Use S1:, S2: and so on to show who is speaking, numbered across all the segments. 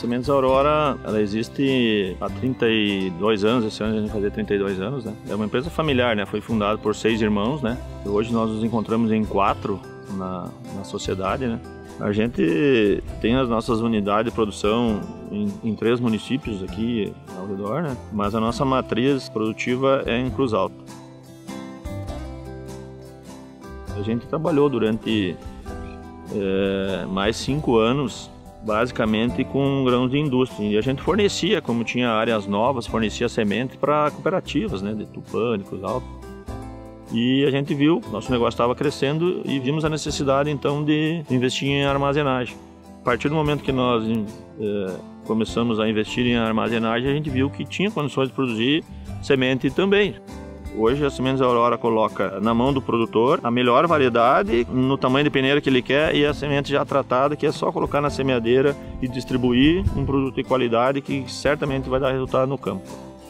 S1: Sementes Aurora, ela existe há 32 anos, esse ano a gente vai fazer 32 anos, né? É uma empresa familiar, né? Foi fundada por 6 irmãos, né? E hoje nós nos encontramos em 4 na sociedade, né? A gente tem as nossas unidades de produção em 3 municípios aqui ao redor, né? Mas a nossa matriz produtiva é em Cruz Alta. A gente trabalhou durante mais 5 anos, basicamente com grãos de indústria. E a gente fornecia, como tinha áreas novas, fornecia semente para cooperativas, né? De Tupã, de Cruz Alta. E a gente viu, nosso negócio estava crescendo e vimos a necessidade então de investir em armazenagem. A partir do momento que nós começamos a investir em armazenagem, a gente viu que tinha condições de produzir semente também. Hoje a Sementes Aurora coloca na mão do produtor a melhor variedade, no tamanho de peneira que ele quer, e a semente já tratada, que é só colocar na semeadeira e distribuir um produto de qualidade que certamente vai dar resultado no campo.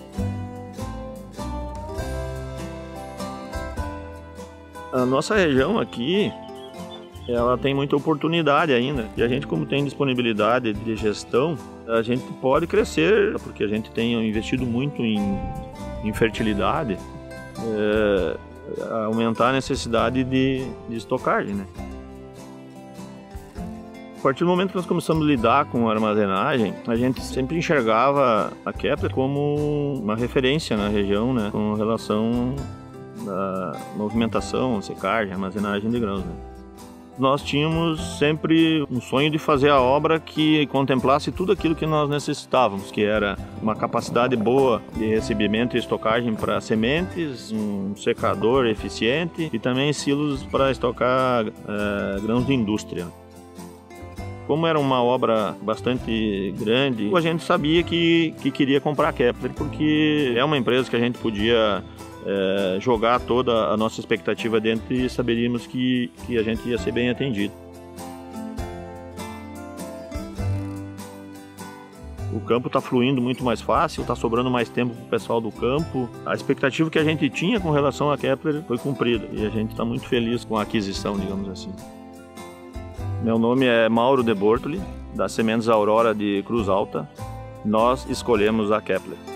S1: A nossa região aqui, ela tem muita oportunidade ainda, e a gente, como tem disponibilidade de gestão, a gente pode crescer, porque a gente tem investido muito em fertilidade, aumentar a necessidade de estocagem, né? A partir do momento que nós começamos a lidar com a armazenagem, a gente sempre enxergava a Kepler como uma referência na região, né, com relação à movimentação, secagem, armazenagem de grãos, né? Nós tínhamos sempre um sonho de fazer a obra que contemplasse tudo aquilo que nós necessitávamos, que era uma capacidade boa de recebimento e estocagem para sementes, um secador eficiente e também silos para estocar grãos de indústria. Como era uma obra bastante grande, a gente sabia que queria comprar a Kepler, porque é uma empresa que a gente podia jogar toda a nossa expectativa dentro e saberíamos que a gente ia ser bem atendido. O campo está fluindo muito mais fácil, está sobrando mais tempo para o pessoal do campo. A expectativa que a gente tinha com relação à Kepler foi cumprida e a gente está muito feliz com a aquisição, digamos assim. Meu nome é Mauro de Bortoli, da Sementes Aurora de Cruz Alta. Nós escolhemos a Kepler.